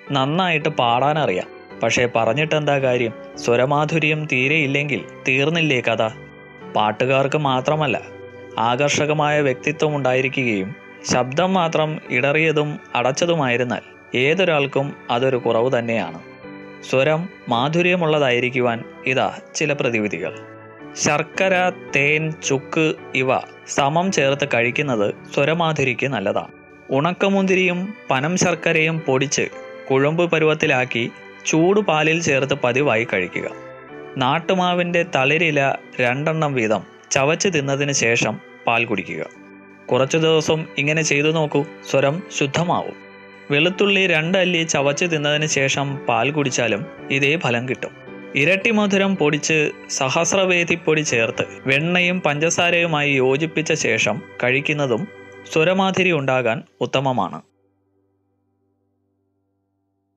നന്നായിട്ട് പാടാനറിയാം. പക്ഷേ പറഞ്ഞിട്ടെന്താ കാര്യം? സ്വരമാധുര്യം തീരെയില്ലെങ്കിൽ തീർന്നില്ലേ കഥ? പാട്ടുകാർക്ക് മാത്രമല്ല, ആകർഷകമായ വ്യക്തിത്വം ഉണ്ടായിരിക്കുകയും ശബ്ദം മാത്രം ഇടറിയതും അടച്ചതുമായിരുന്നാൽ ഏതൊരാൾക്കും അതൊരു കുറവ് തന്നെയാണ്. സ്വരം മാധുര്യമുള്ളതായിരിക്കുവാൻ ഇതാ ചില പ്രതിവിധികൾ. ശർക്കര, തേൻ, ചുക്ക് ഇവ സമം ചേർത്ത് കഴിക്കുന്നത് സ്വരമാധുരിക്ക് നല്ലതാണ്. ഉണക്കമുന്തിരിയും പനം ശർക്കരയും പൊടിച്ച് കുഴമ്പ് പരുവത്തിലാക്കി ചൂടുപാലിൽ ചേർത്ത് പതിവായി കഴിക്കുക. നാട്ടുമാവിൻ്റെ തളിരില 2 വീതം ചവച്ച് തിന്നതിന് ശേഷം പാൽ കുടിക്കുക. കുറച്ചു ദിവസം ഇങ്ങനെ ചെയ്തു നോക്കൂ, സ്വരം ശുദ്ധമാവും. വെളുത്തുള്ളി 2 അല്ലി ചവച്ച് തിന്നതിന് ശേഷം പാൽ കുടിച്ചാലും ഇതേ ഫലം കിട്ടും. ഇരട്ടി മധുരം പൊടിച്ച് സഹസ്രവേദിപ്പൊടി ചേർത്ത് വെണ്ണയും പഞ്ചസാരയുമായി യോജിപ്പിച്ച ശേഷം കഴിക്കുന്നതും സ്വരമാധുരി ഉണ്ടാകാൻ ഉത്തമമാണ്.